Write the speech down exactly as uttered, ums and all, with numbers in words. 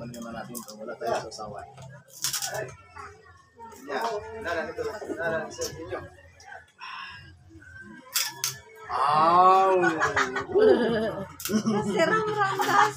Tikman naman natin ito. Wala tayo sa sawa. Yan. Nara, ito. Nara, sa inyo. Aw! Kasi ram-ram